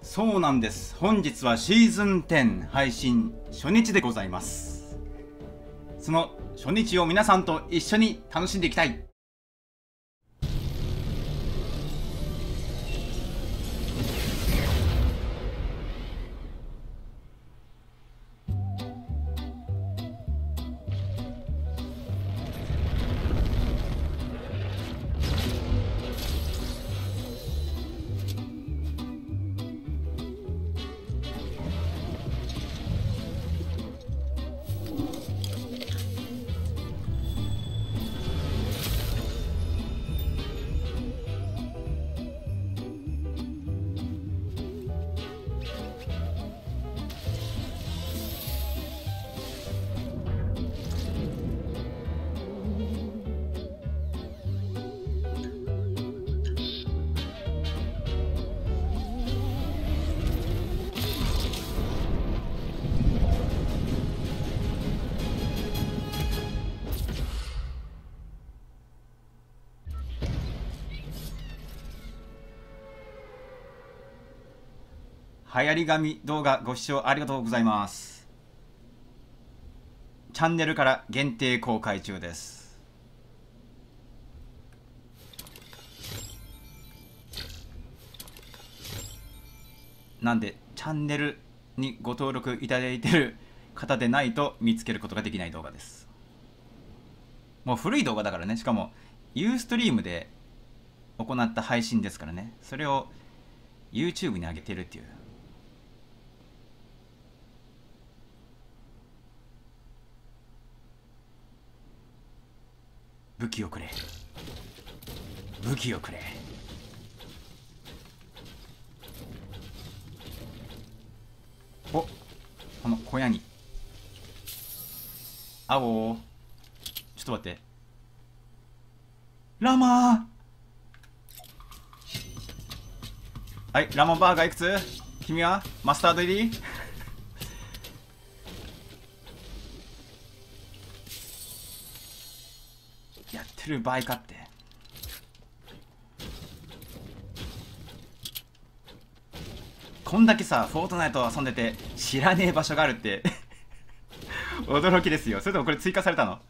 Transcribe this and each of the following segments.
そうなんです。本日はシーズン10配信初日でございます。その初日を皆さんと一緒に楽しんでいきたい。流行り紙動画ご視聴ありがとうございます。チャンネルから限定公開中です。なんでチャンネルにご登録いただいている方でないと見つけることができない動画です。もう古い動画だからね。しかもユーストリームで行った配信ですからね。それを YouTube に上げてるっていう。武器をくれ、武器をくれ。お、この小屋に青。ちょっと待って、ラマー。はい、ラマバーガーいくつ？君はマスタード入り？やってる場合かって。こんだけさフォートナイト遊んでて知らねえ場所があるって驚きですよ。それともこれ追加されたの？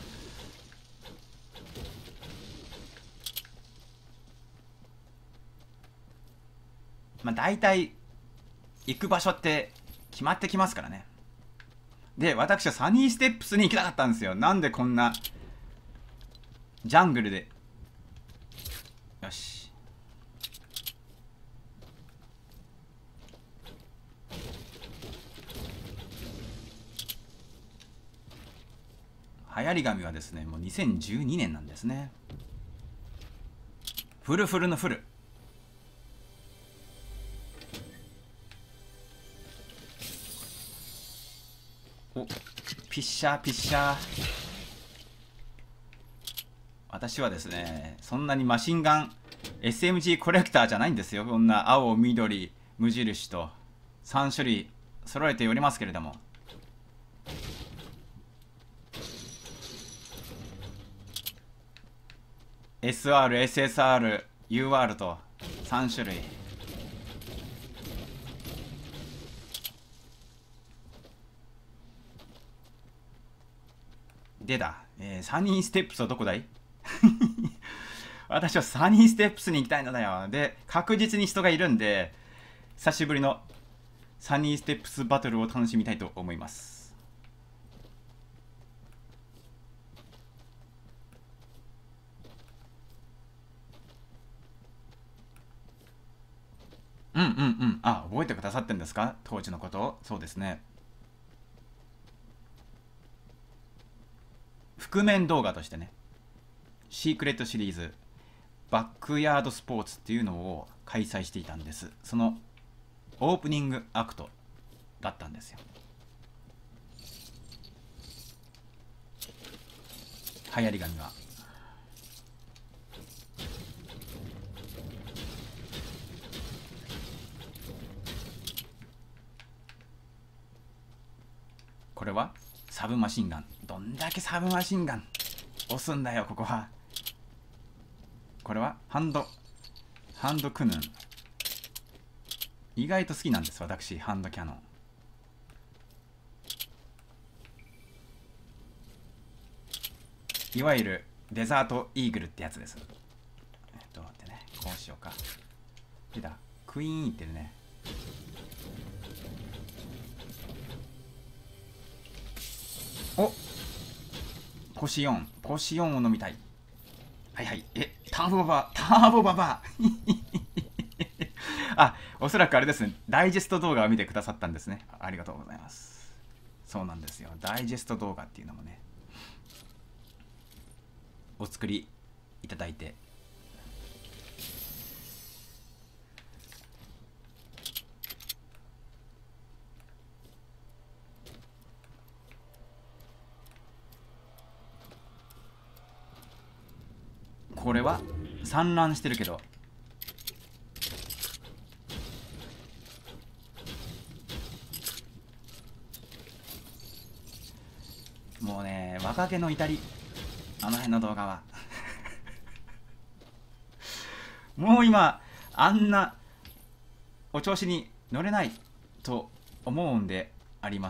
まあ大体行く場所って決まってきますからね。で、私はサニーステップスに行きたかったんですよ。なんでこんなジャングルで。よし。流行り紙はですね、もう2012年なんですね。フルフルのフル。お、ピッシャーピッシャー。私はですね、そんなにマシンガン SMG コレクターじゃないんですよ。こんな青、緑、無印と3種類揃えておりますけれども。SR、SSR、UR と3種類。でだ、サニーステップスはどこだい？私はサニーステップスに行きたいのだよ。で、確実に人がいるんで、久しぶりのサニーステップスバトルを楽しみたいと思います。うんうんうん。あ、覚えてくださってんですか？当時のことを。そうですね。覆面動画としてね、シークレットシリーズバックヤードスポーツっていうのを開催していたんです。そのオープニングアクトだったんですよ。流行り紙は。これはサブマシンガン。どんだけサブマシンガン押すんだよここは。これはハンドクヌン。 意外と好きなんです私、ハンドキャノン。いわゆるデザートイーグルってやつです。待ってね、こうしようか。出た、クイーンいってるね。お、星4、星4を飲みたい。はいはい。ターボババあ、おそらくあれですね、ダイジェスト動画を見てくださったんですね。ありがとうございます。そうなんですよ、ダイジェスト動画っていうのもね、お作りいただいて。これは散乱してるけど、もうね、若気の至り、あの辺の動画はもう今あんなお調子に乗れないと思うんであります。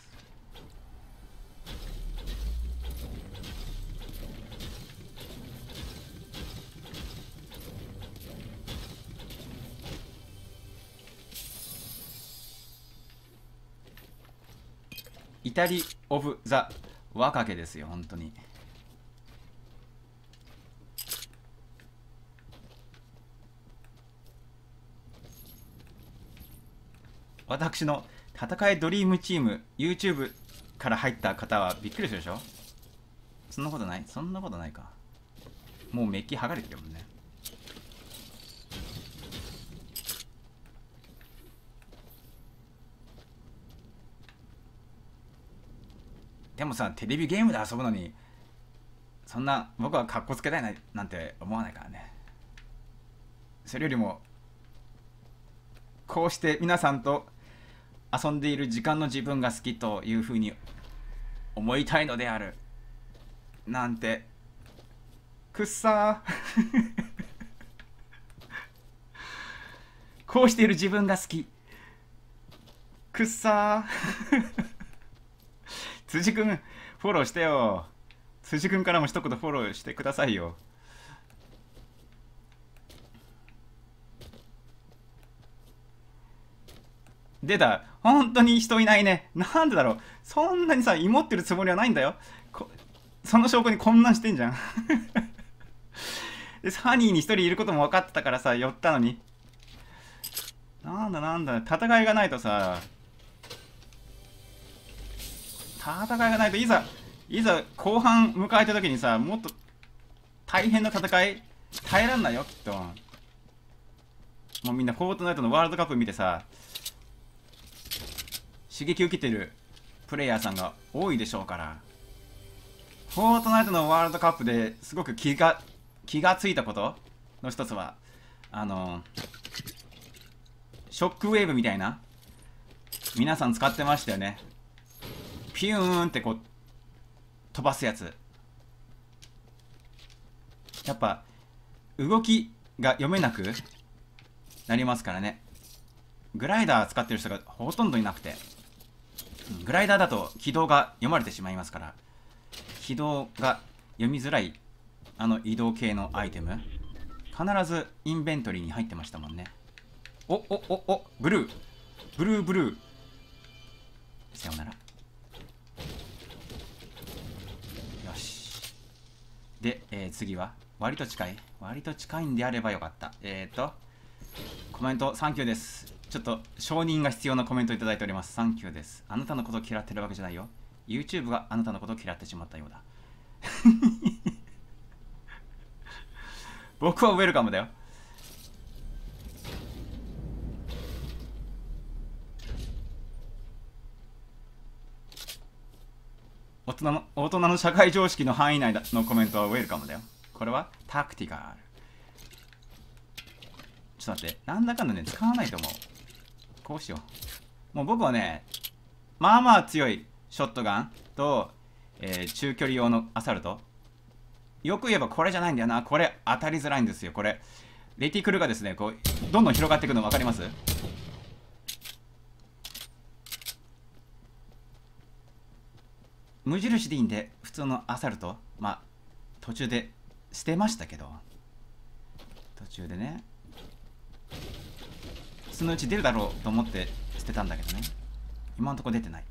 イタリオブザ若気ですよ、本当に。私の戦いドリームチーム YouTube から入った方はびっくりするでしょ。そんなことない、そんなことないか。もうメッキ剥がれてるもんね。でもさ、テレビゲームで遊ぶのにそんな僕はカッコつけたいななんて思わないからね。それよりもこうして皆さんと遊んでいる時間の自分が好きというふうに思いたいのであるなんて、くっさーこうしている自分が好き、くっさー辻くんフォローしてよ。辻くんからも一言フォローしてくださいよ。出た、本当に人いないね。なんでだろう、そんなにさ芋ってるつもりはないんだよ。その証拠にこんなんしてんじゃんでサニーに一人いることも分かってたからさ寄ったのに、なんだ戦いがないとさ、いざ後半迎えた時にさ、もっと大変な戦い耐えらんないよきっと。もうみんなフォートナイトのワールドカップ見てさ刺激受けてるプレイヤーさんが多いでしょうから。フォートナイトのワールドカップですごく気がついたことの一つは、ショックウェーブみたいな、皆さん使ってましたよね。ピューンってこう飛ばすやつ。やっぱ動きが読めなくなりますからね。グライダー使ってる人がほとんどいなくて、グライダーだと軌道が読まれてしまいますから、軌道が読みづらい移動系のアイテム必ずインベントリーに入ってましたもんね。おブルーさよなら。よし。で、次は割と近いんであればよかった。コメントサンキューです。ちょっと承認が必要なコメントいただいております。サンキューです。あなたのことを嫌ってるわけじゃないよ。YouTube があなたのことを嫌ってしまったようだ僕はウェルカムだよ。大人の社会常識の範囲内のコメントはウェルカムだよ。これはタクティカル。ちょっと待って、なんだかんだね使わないと思う。こうしよう。もう僕はね、まあまあ強いショットガンと、中距離用のアサルト。よく言えばこれじゃないんだよな。これ当たりづらいんですよ。これレティクルがですね、こうどんどん広がっていくの分かります？ 無印でいいんで普通のアサルト、まあ途中で捨てましたけど、途中でねそのうち出るだろうと思って捨てたんだけどね、今のところ出てない。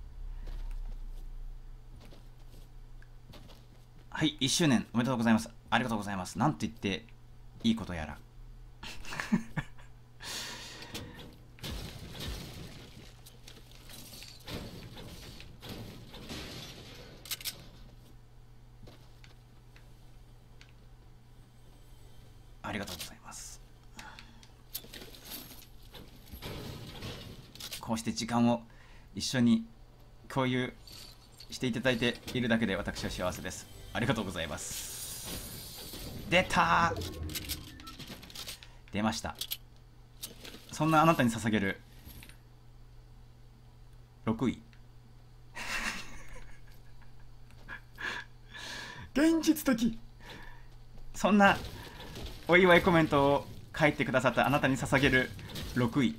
はい、1周年おめでとうございます。ありがとうございます。なんと言っていいことやらありがとうございます。こうして時間を一緒に共有していただいているだけで私は幸せです。ありがとうございます。出たー、出ました。そんなあなたに捧げる6位現実的。そんなお祝いコメントを書いてくださったあなたに捧げる6位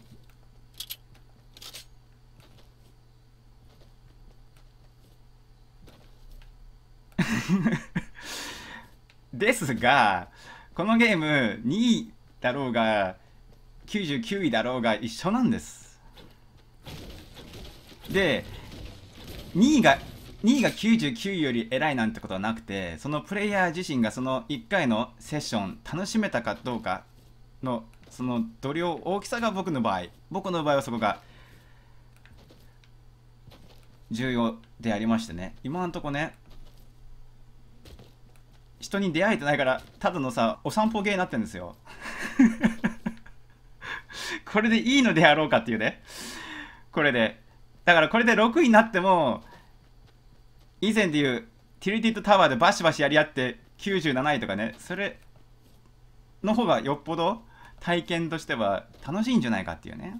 ですが、このゲーム2位だろうが99位だろうが一緒なんです。で2位が99位より偉いなんてことはなくて、そのプレイヤー自身がその1回のセッション楽しめたかどうかのその度量大きさが僕の場合はそこが重要でありましてね、今のとこね人に出会えてないからただのさお散歩ゲーになってるんですよこれでいいのであろうかっていうね。これでだからこれで6位になっても以前でいうティルティッドタワーでバシバシやり合って97位とかね、それの方がよっぽど体験としては楽しいんじゃないかっていうね。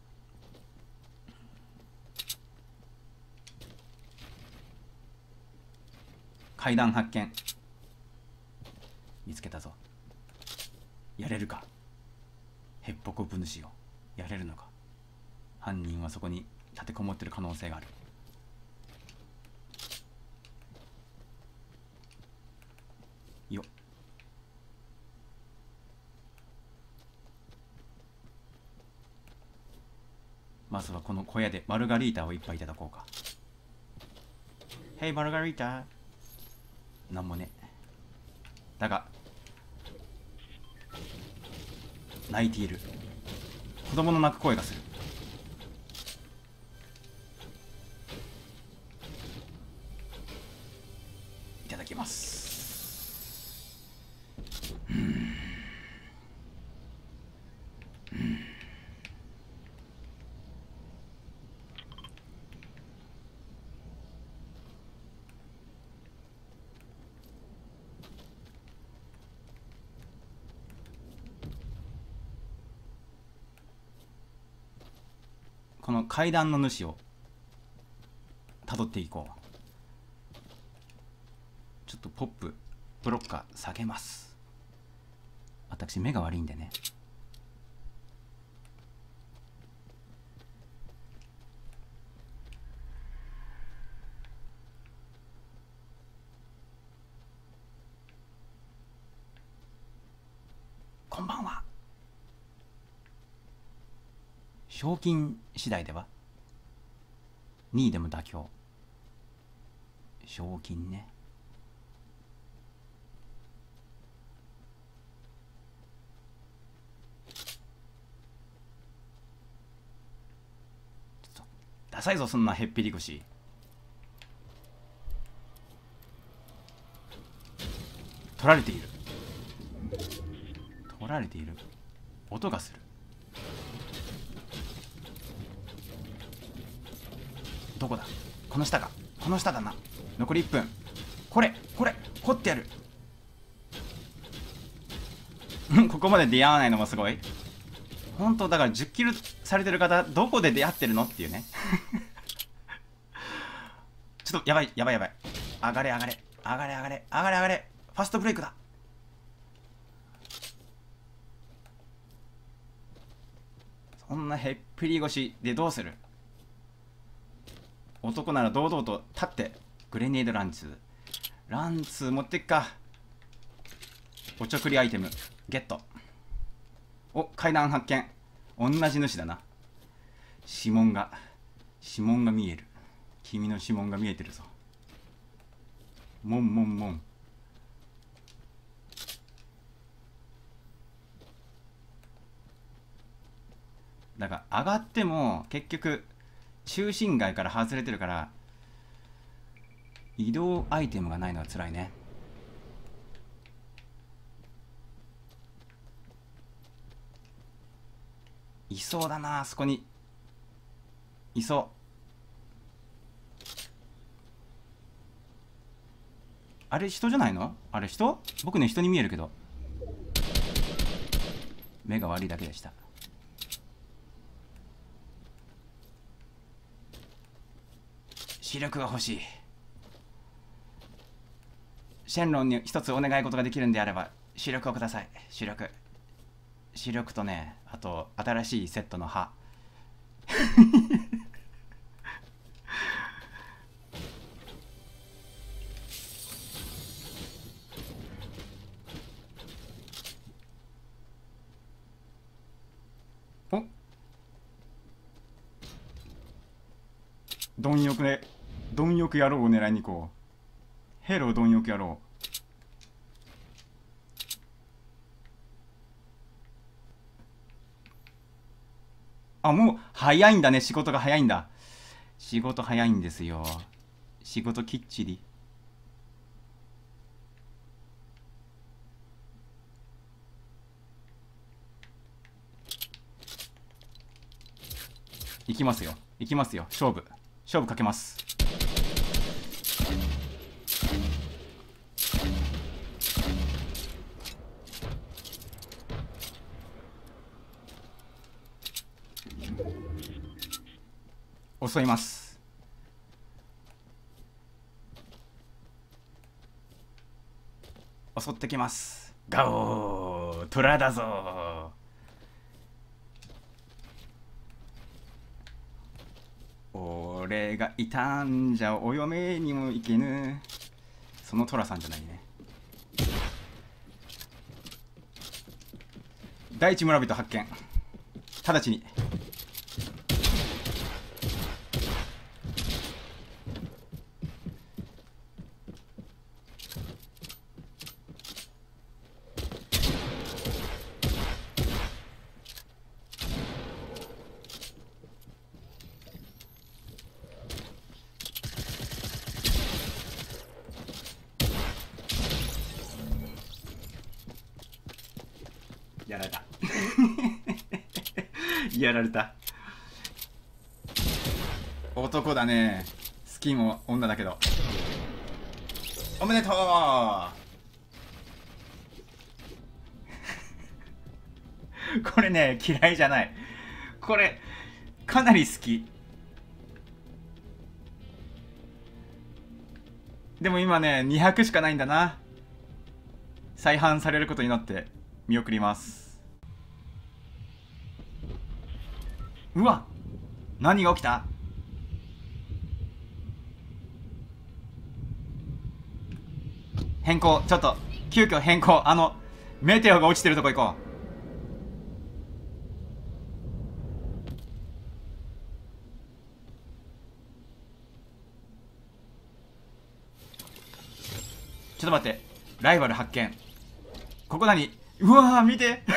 階段発見見つけたぞ。やれるか、ヘッポコブ主よ、やれるのか。犯人はそこに立てこもってる可能性がある。よっ、まずはこの小屋でマルガリータを一杯いただこうか。ヘイマルガリータ。なんもね。だが泣いている。子供の泣く声がする。いただきます。この階段の主をたどっていこう。ちょっとポップブロッカー下げます。私目が悪いんでね。こんばんは。賞金次第では2位でも妥協。賞金ね。ちょっとダサいぞそんなへっぴり腰。取られている。取られている。音がする。どこだ。この下か。この下だな。残り1分。これ掘ってやるここまで出会わないのもすごい。本当だから10キルされてる方どこで出会ってるのっていうねちょっとやばい。上がれファストブレイクだ。そんなへっぴり腰でどうする。男なら堂々と立ってグレネードランツ。ランツ持ってっか。おちょくりアイテムゲット。お、階段発見。同じ主だな。指紋が見える。君の指紋が見えてるぞ。もん。だから上がっても結局中心街から外れてるから、移動アイテムがないのは辛いね。いそうだな、あそこにいそう。あれ人じゃないの？あれ人？僕ね、人に見えるけど目が悪いだけでした。視力が欲しい。シェンロンに一つお願い事ができるんであれば視力をください。視力とね、あと新しいセットの歯。お、貪欲野郎を狙いに行こう。ヘロー貪欲野郎。あ、もう早いんだね。仕事が早いんだ。仕事早いんですよ。仕事きっちり。行きますよ。勝負かけます。襲います。襲ってきます。ガオー、トラだぞ。俺がいたんじゃお嫁にも行けぬ。そのトラさんじゃないね。第一村人発見。直ちに。やられた。やられた。男だね。好きも女だけど。おめでとう。これね、嫌いじゃない。これかなり好き。でも今ね、200しかないんだな。再販されることになって見送ります。うわ、何が起きた？変更、ちょっと急遽変更。メテオが落ちてるとこ行こう。ちょっと待って、ライバル発見。ここ何？うわー、見て。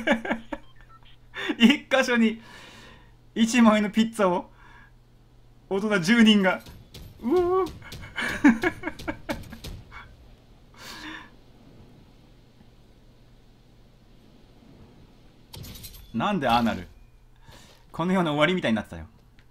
一箇所に1枚のピッツァを大人10人が。うおー。なんでああなる？この世の終わりみたいになってたよ。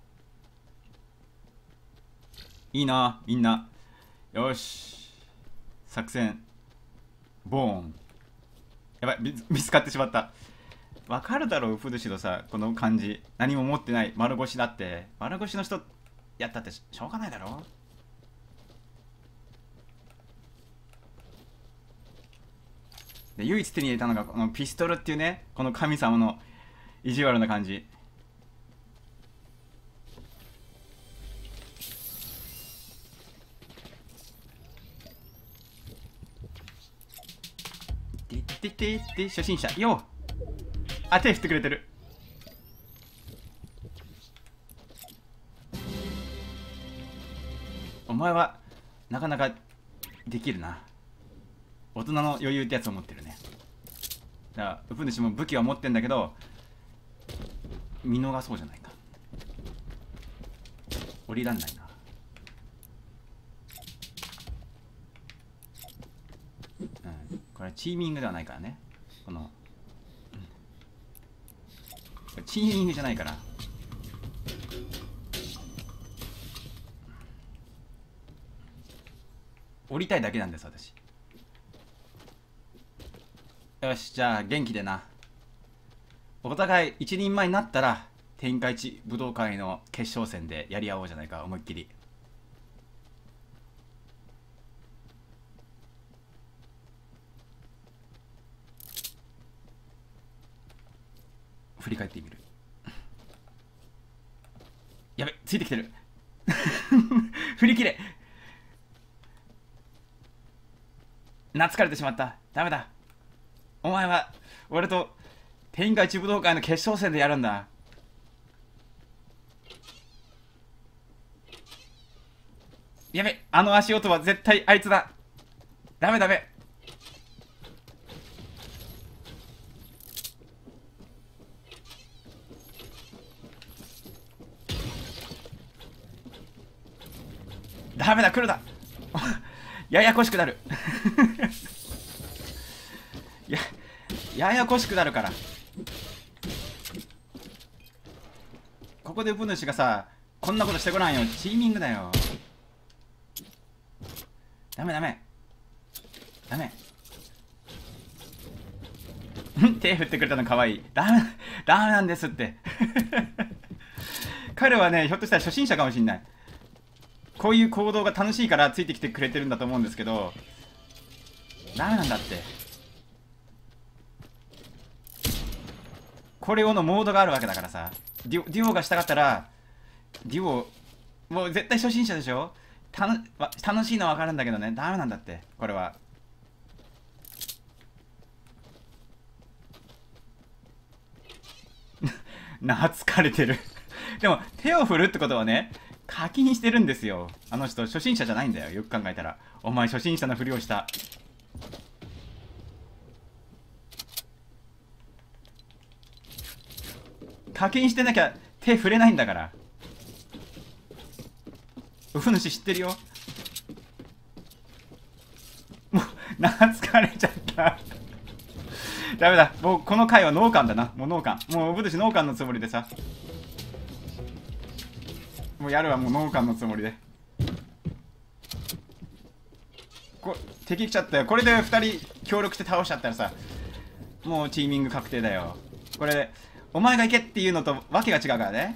いいな、みんな。よし、作戦ボーン。やばい、見つかってしまった。わかるだろう、フルシドさ、この感じ。何も持ってない丸腰だって。丸腰の人やったってしょうがないだろ。で唯一手に入れたのがこのピストルっていうね、この神様の意地悪な感じ。 ててって初心者よ。あ、手振ってくれてる。お前はなかなかできるな。大人の余裕ってやつを持ってるね。だからウプ主も武器は持ってんだけど見逃そうじゃないか。降りらんないな。これチーミングではないからね。この、チーミングじゃないから。降りたいだけなんです私。よし、じゃあ元気でな。お互い一人前になったら天下一武道会の決勝戦でやり合おうじゃないか。思いっきり。振り返ってみる。やべ、ついてきてる。振り切れ。懐かれてしまった。ダメだ。お前は俺と天下一武道会の決勝戦でやるんだ。やべ、あの足音は絶対あいつだ。ダメダメ。ダメだ、来るだ。ややこしくなる。ややこしくなるから。ここでウプ主がさ、こんなことしてこないよ。チーミングだよ。ダメダメダメ。手振ってくれたのかわいい。ダメなんですって。彼はね、ひょっとしたら初心者かもしんない。こういう行動が楽しいからついてきてくれてるんだと思うんですけど、ダメなんだって。これ用のモードがあるわけだからさ。デュオがしたかったらデュオ、もう絶対初心者でしょ。楽しいのは分かるんだけどね、ダメなんだってこれは。懐かれてる。でも手を振るってことはね、課金してるんですよ。あの人初心者じゃないんだよ。よく考えたらお前初心者のふりをした。課金してなきゃ手触れないんだから。ウフ主知ってるよ。もう懐かれちゃった。ダメだ、もうこの回は農家だな。もう農家、もうウフ主農家のつもりでさ、もうやるわ。もう農家のつもりで。敵来ちゃったよ。これで2人協力して倒しちゃったらさ、もうチーミング確定だよ。これお前が行けっていうのとわけが違うからね。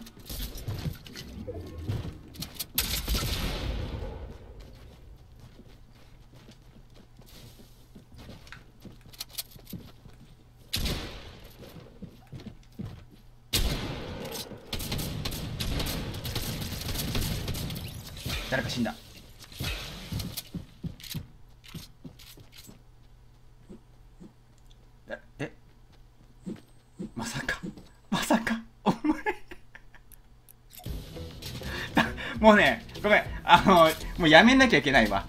誰か死んだ。え、まさかお前もうね、ごめん、もうやめなきゃいけないわ。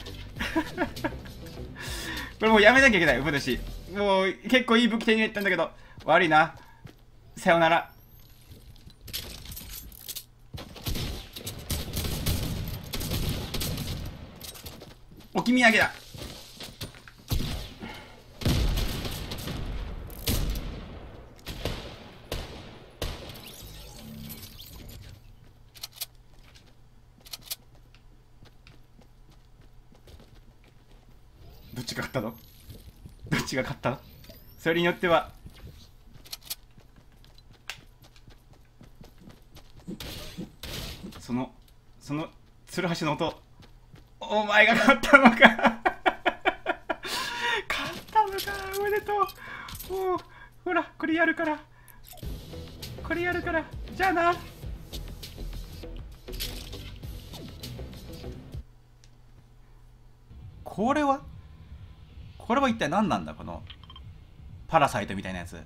これもうやめなきゃいけない。ウブ主もう結構いい武器手に入れたんだけど、悪いな。さよなら。置き土産だ。どっちが勝ったの？どっちが勝ったの？それによってはそのツルハシの音、お前が勝ったのか。勝ったのか。おめでとう。おう、ほらこれやるから、じゃあな。これは一体何なんだ。このパラサイトみたいなやつ。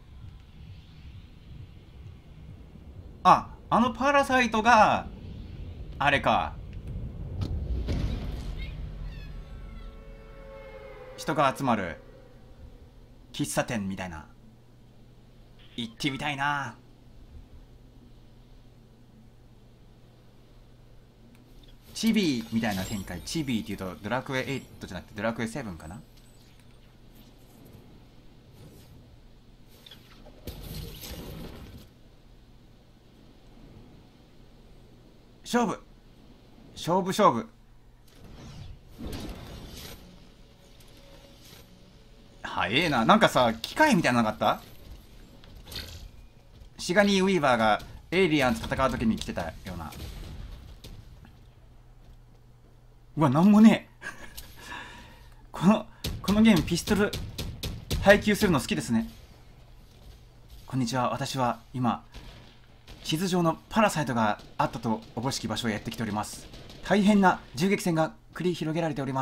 あのパラサイトがあれか、人が集まる喫茶店みたいな。行ってみたいな。チビーみたいな展開。チビーっていうとドラクエ8じゃなくてドラクエ7かな。勝負勝負勝負。早えな。なんかさ、機械みたいなのなかった？シガニー・ウィーバーがエイリアンと戦う時に来てたような。うわ、なんもねえ。このゲームピストル配給するの好きですね。こんにちは、私は今地図上のパラサイトがあったとおぼしき場所へやってきております。大変な銃撃戦が繰り広げられております。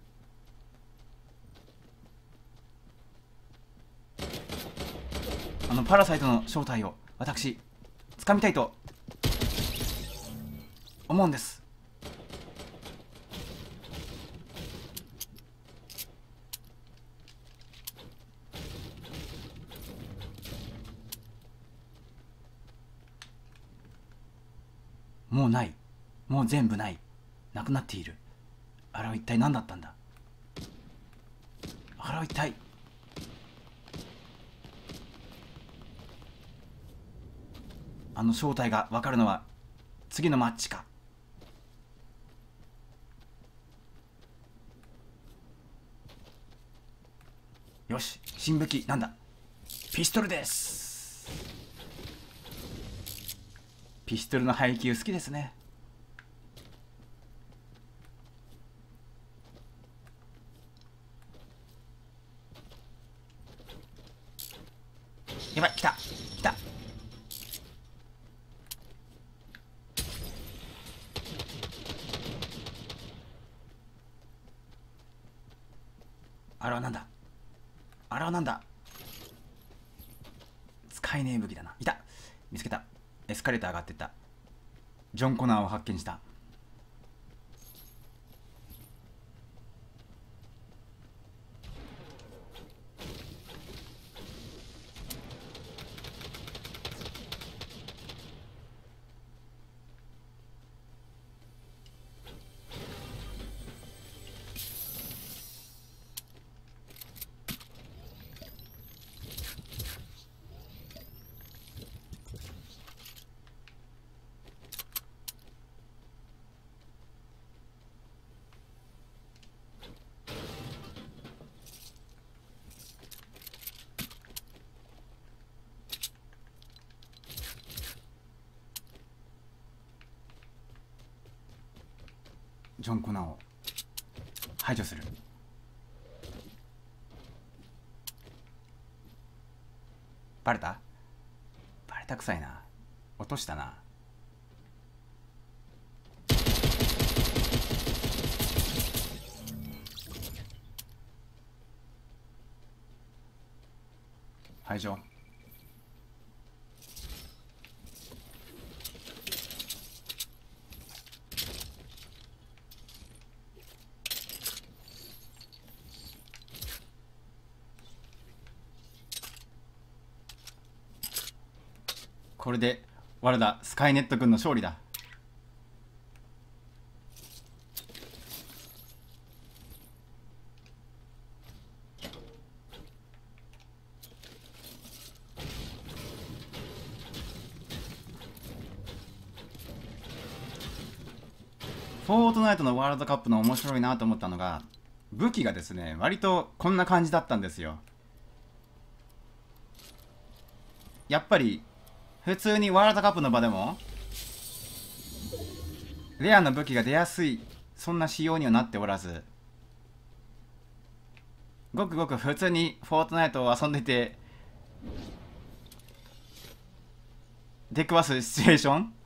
パラサイトの正体を私掴みたいと思うんです。もうない。もう全部ない。なくなっている。あれは一体何だったんだ。あれは一体。正体が分かるのは次のマッチか。よし、新武器なんだ。ピストルです。ピストルの配給好きですね。やばい、来た来た。あれはなんだ。あれはなんだ。使えねえ武器だな。いた、見つけた。エスカレーター上がってった。ジョン・コナーを発見した。ジョン・コナーを排除する。バレた？バレたくさいな。落としたな。排除。これで我らスカイネット軍の勝利だ。フォートナイトのワールドカップの面白いなと思ったのが、武器がですね、割とこんな感じだったんですよ。やっぱり普通にワールドカップの場でもレアな武器が出やすい、そんな仕様にはなっておらず、ごくごく普通にフォートナイトを遊んでて出くわすシチュエーション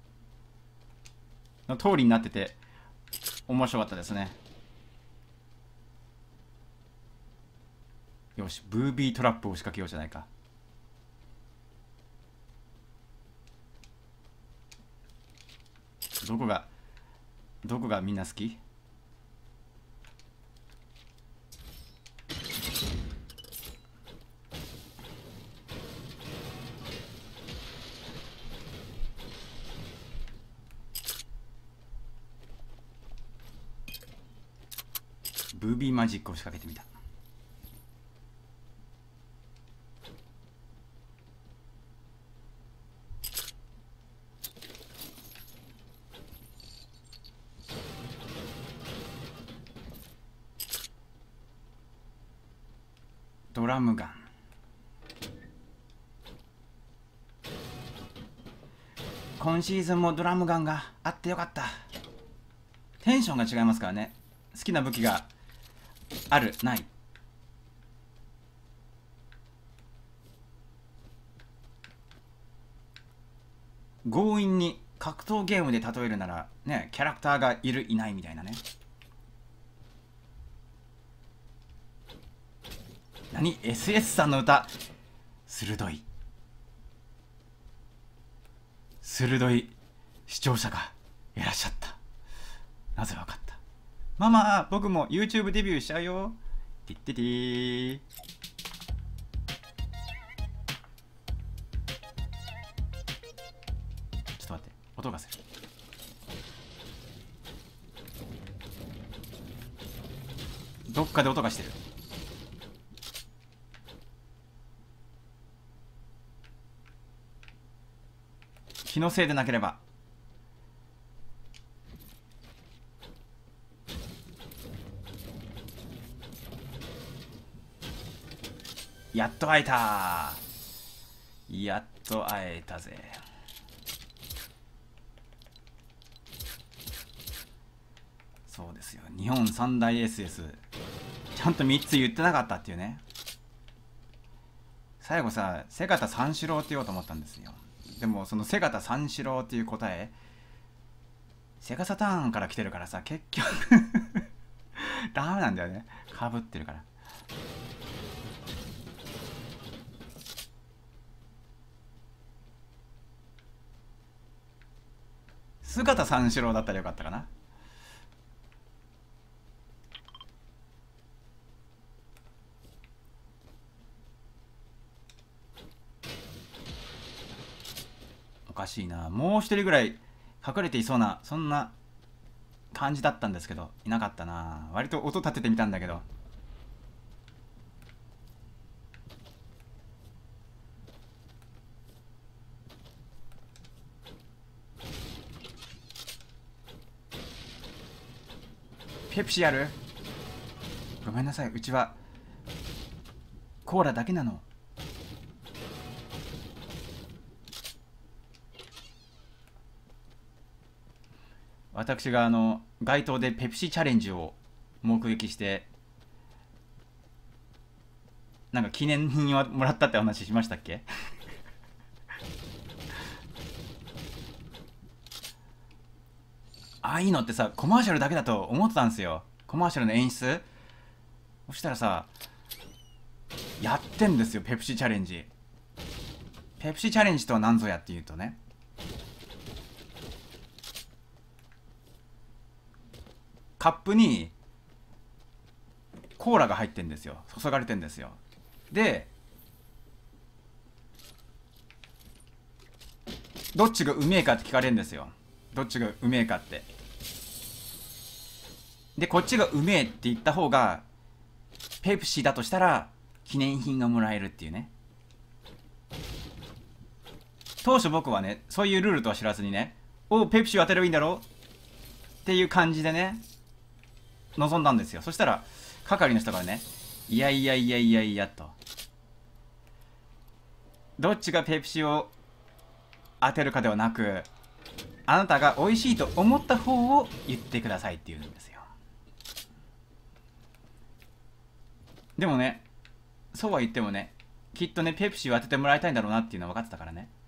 の通りになってて面白かったですね。 よし、ブービートラップを仕掛けようじゃないか。どこがみんな好き？ブービーマジックを仕掛けてみた。ドラムガン。今シーズンもドラムガンがあってよかった。テンションが違いますからね。好きな武器があるない、強引に格闘ゲームで例えるならね、キャラクターがいるいないみたいなね。何 SS さんの歌、鋭い視聴者がいらっしゃった。なぜわかった？ママ、僕も YouTube デビューしちゃうよ。てっててー。ちょっと待って、音がする。どっかで音がしてる。気のせいでなければ。やっと会えた。やっと会えたぜ。そうですよ、日本三大 SS ちゃんと3つ言ってなかったっていうね。最後さ、瀬形三四郎って言おうと思ったんですよ。でもその瀬形三四郎っていう答え、セガサターンから来てるからさ、結局ダメなんだよね、かぶってるから。姿三四郎だったらよかったかな。おかしいな、もう一人ぐらい隠れていそうな、そんな感じだったんですけど、いなかったな。割と音立ててみたんだけど。ペプシある？ごめんなさい、うちはコーラだけなの。私が街頭でペプシチャレンジを目撃して、なんか記念品をもらったって話しましたっけ？ああいうのってさ、コマーシャルだけだと思ってたんですよ。コマーシャルの演出。そしたらさ、やってんですよ、ペプシチャレンジ。ペプシチャレンジとは何ぞやっていうとね、カップにコーラが入ってんですよ。注がれてんですよ。で、どっちがうめえかって聞かれるんですよ。どっちがうめえかって。で、こっちがうめえって言った方がペプシだとしたら記念品がもらえるっていうね。当初僕はね、そういうルールとは知らずにね、おうペプシを当てればいいんだろっていう感じでね、臨んだんですよ。そしたら係の人がね、いやいやいやいやいやと、どっちがペプシを当てるかではなく、あなたが美味しいと思った方を言ってくださいって言うんですよ。でもね、そうは言ってもね、きっとね、ペプシを当ててもらいたいんだろうなっていうのは分かってたからね。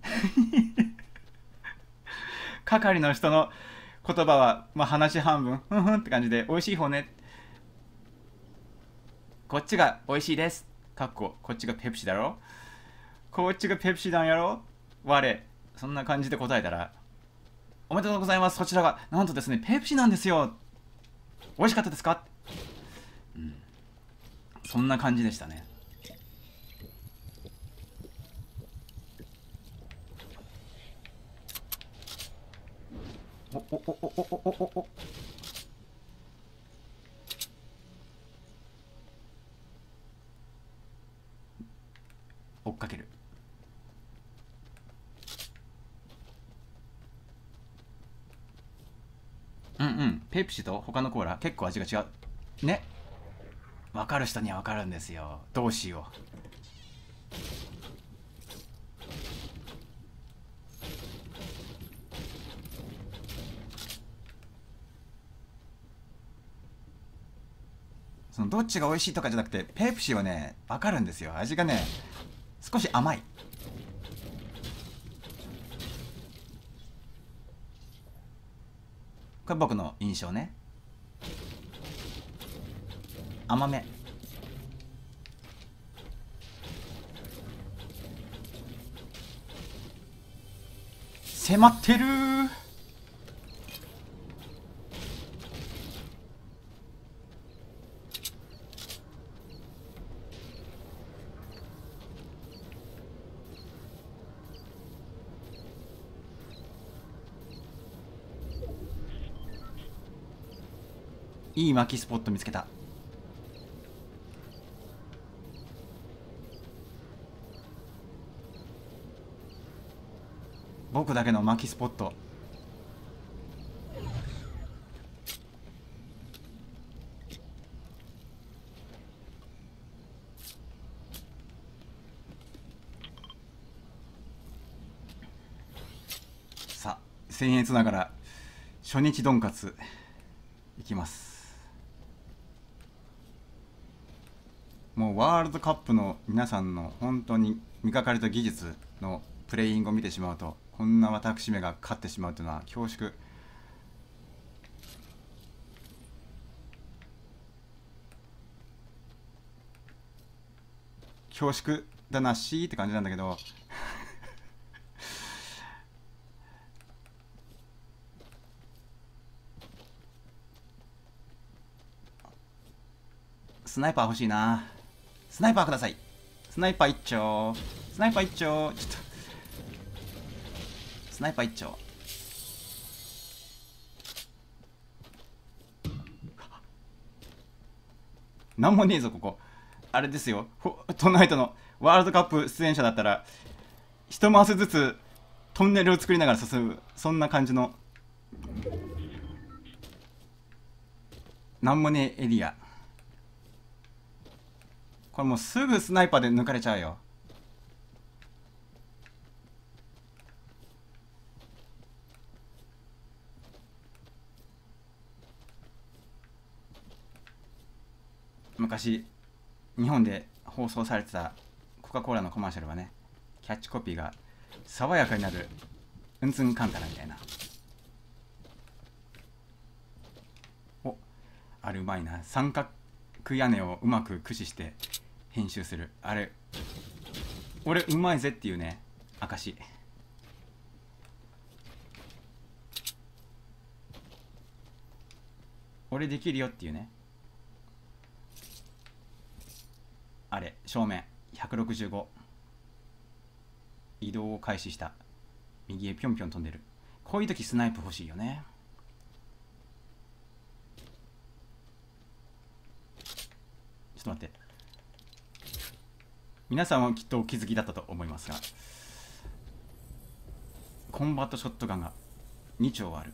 係の人の言葉は、まあ、話半分、ふんって感じで、美味しい方ね。こっちが美味しいです。 かっここっちがペプシだろ、こっちがペプシなんやろ我、そんな感じで答えたら、おめでとうございます、そちらがなんとですねペプシなんですよ、美味しかったですか、うん、そんな感じでしたね。おおおおおおおお、追っかける。うんうん、ペプシと他のコーラ結構味が違うね。分かる人には分かるんですよ、どうしよう。そのどっちが美味しいとかじゃなくて、ペプシはね分かるんですよ、味がね少し甘い。これ僕の印象ね。甘め。迫ってるー。いい巻きスポット見つけた。僕だけの巻きスポット。さあ僭越ながら初日ドンカツいきます。もうワールドカップの皆さんの本当に磨かれた技術のプレイングを見てしまうと、こんな私めが勝ってしまうというのは恐縮。恐縮だなしーって感じなんだけどスナイパー欲しいな。スナイパーください。スナイパー一丁。スナイパー一丁。ちょっとスナイパー一丁。なんもねえぞここ。あれですよ、トナイトのワールドカップ出演者だったら一マスずつトンネルを作りながら進む、そんな感じのなんもねえエリア。これもうすぐスナイパーで抜かれちゃうよ。昔日本で放送されてたコカ・コーラのコマーシャルはね、キャッチコピーが爽やかになるうんつんカンタラみたいな。お、あれうまいな。三角屋根をうまく駆使して編集するあれ、俺うまいぜっていうね証。俺できるよっていうね。あれ正面165、移動を開始した。右へぴょんぴょん飛んでる。こういう時スナイプ欲しいよね。ちょっと待って、皆さんはきっとお気づきだったと思いますが、コンバットショットガンが2丁ある。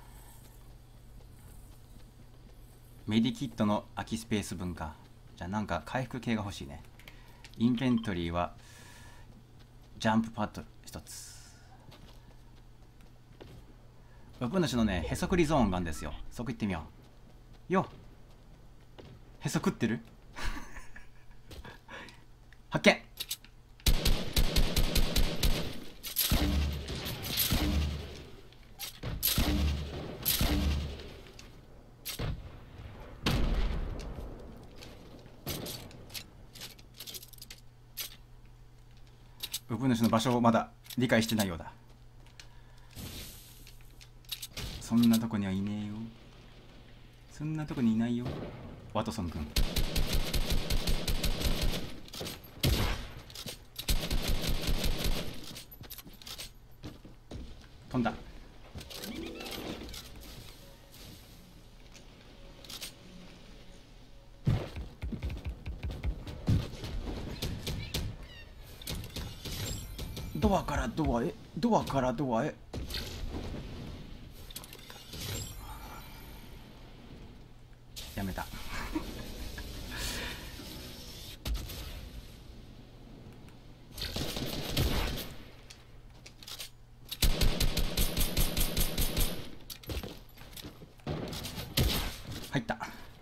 メディキットの空きスペース分か。じゃあなんか回復系が欲しいね。インベントリーはジャンプパッド1つ。6主のねへそくりゾーンがあるんですよ。そこ行ってみようよ。へそくってる発見。 ウブ主の場所をまだ理解してないようだ。そんなとこにはいねえよ。そんなとこにいないよ、ワトソン君。飛んだ。ドアからドアへ、ドアからドアへ。やめた。入った。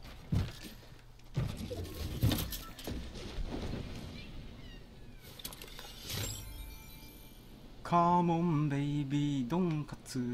カーモンベイビードンカツ。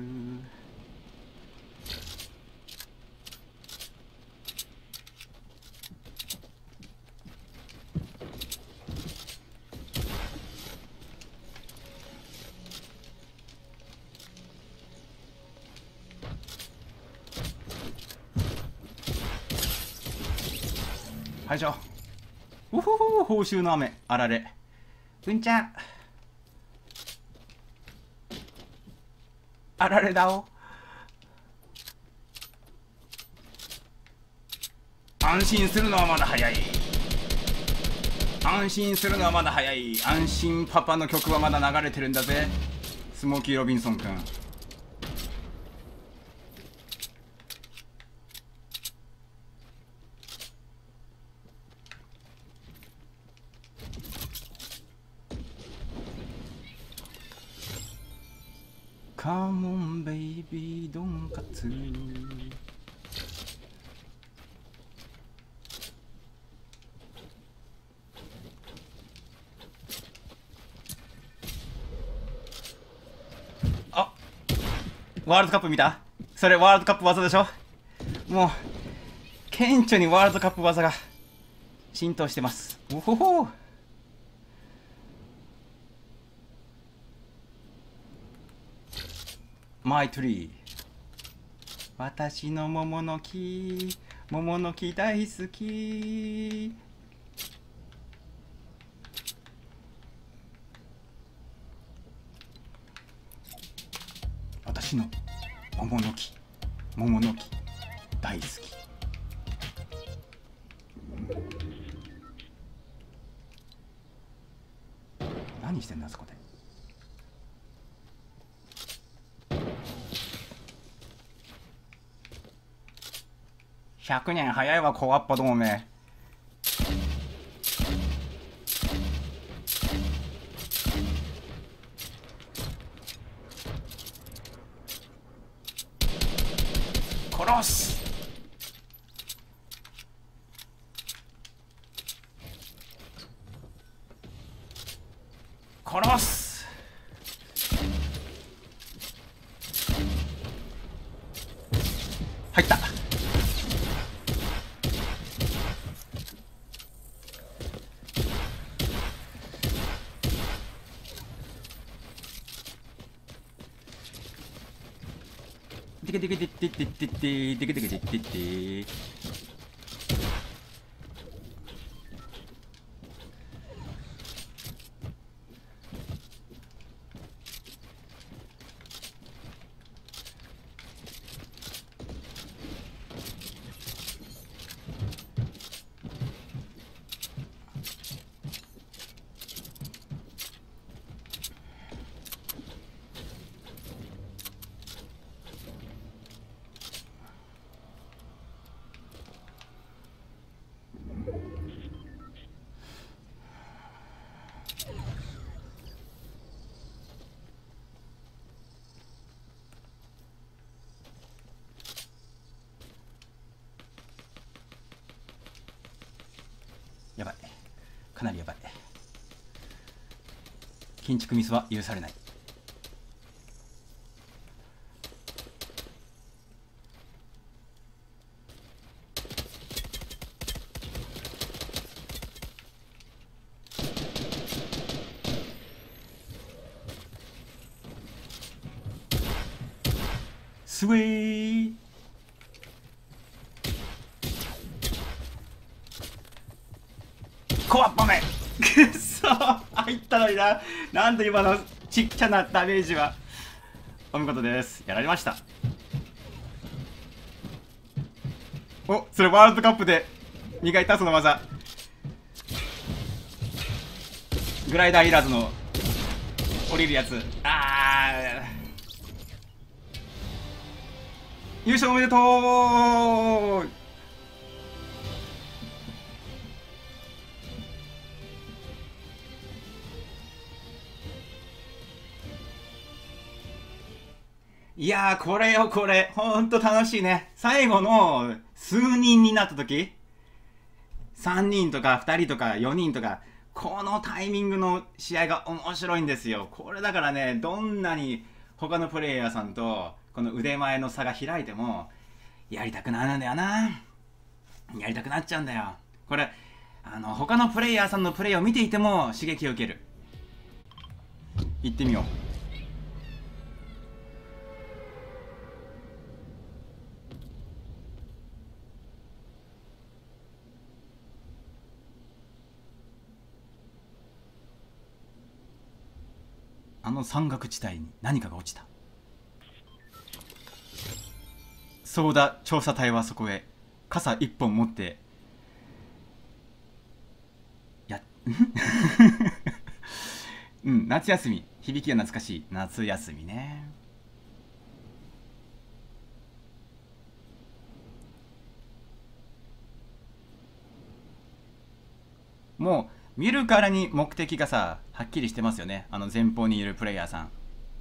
排除。うほほ、報酬の雨。あられ。うんちゃん。あられだお。安心するのはまだ早い。安心するのはまだ早い。安心パパの曲はまだ流れてるんだぜ、スモーキー・ロビンソン君。カモンベイビードンカツ。あ、ワールドカップ見た？それワールドカップ技でしょ。もう顕著にワールドカップ技が浸透してます。おほほ。マイトリー。私の桃の木、桃の木大好き。私の桃の木、桃の木大好き。何してんだあそこで。100年早いわ、小わっぱ同盟。殺す。殺す。入った。テケテケテテテテテテケテケテテテ。やばい、かなりやばい。建築ミスは許されない。 スウェー。コアッパメくっそ入ったのにな。なんで今のちっちゃなダメージは。お見事です。やられました。お、それワールドカップで磨いたその技。グライダーいらずの降りるやつ。優勝おめでとう。いやー、これよ、これ。ほんと楽しいね。最後の数人になった時、3人とか2人とか4人とか、このタイミングの試合が面白いんですよ。これだからね、どんなに他のプレイヤーさんとこの腕前の差が開いても、やりたくなるんだよな。やりたくなっちゃうんだよ。これ、他のプレイヤーさんのプレイを見ていても刺激を受ける。行ってみよう。あの山岳地帯に何かが落ちた。そうだ、調査隊はそこへ傘一本持ってうん、夏休み。響きが懐かしい。夏休みね。もう見るからに目的がさ、はっきりしてますよね。前方にいるプレイヤーさん。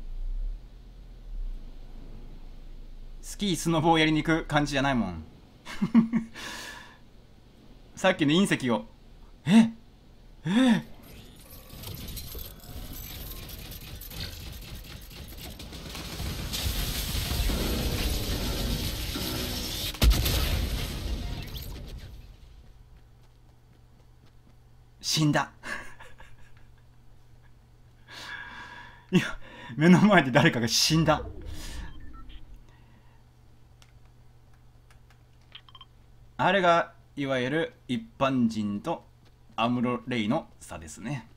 スキースノボーやりに行く感じじゃないもん。さっきの隕石を、ええ死んだ。いや、目の前で誰かが死んだ。あれがいわゆる一般人とアムロ・レイの差ですね。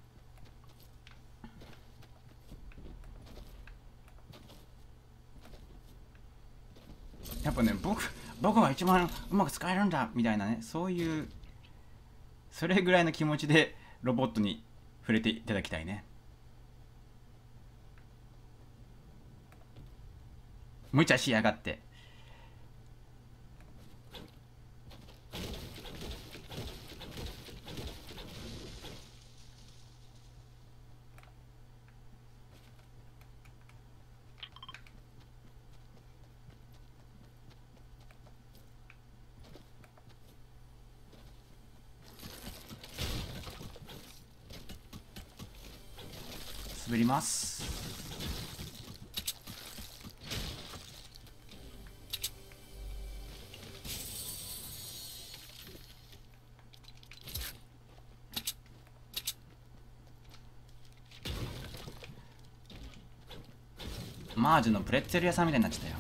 やっぱね、僕が一番うまく使えるんだみたいなね、そういう、それぐらいの気持ちでロボットに触れていただきたいね。無茶しやがって。滑ります。マージュのプレッツェル屋さんみたいになっちゃったよ。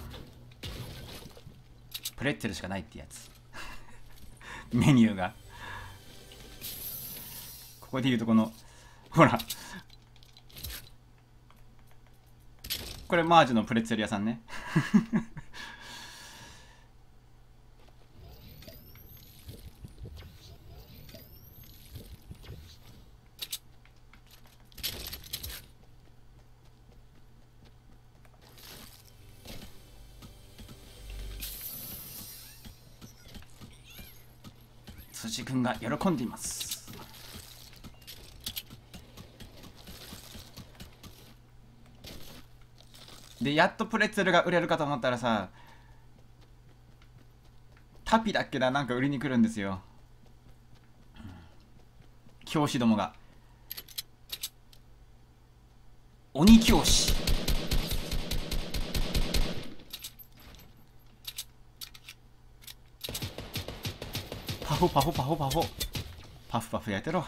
プレッツェルしかないってやつ。メニューがここでいうとこの、ほら、これマージュのプレッツェル屋さんね。辻君が喜んでいます。でやっとプレッツェルが売れるかと思ったらさ、タピだっけな、なんか売りに来るんですよ、教師どもが。鬼教師。パフパフパフパフパフパフやってろ。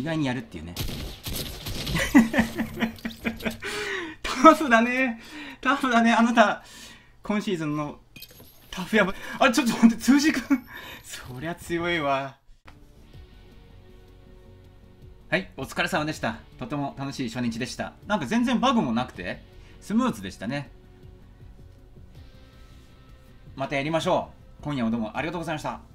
意外にやるっていうね。タフだね。タフだね。あなた、今シーズンのタフやば。あ、ちょっと待って、通じくん。そりゃ強いわ。はい、お疲れ様でした。とても楽しい初日でした。なんか全然バグもなくて、スムーズでしたね。またやりましょう。今夜もどうもありがとうございました。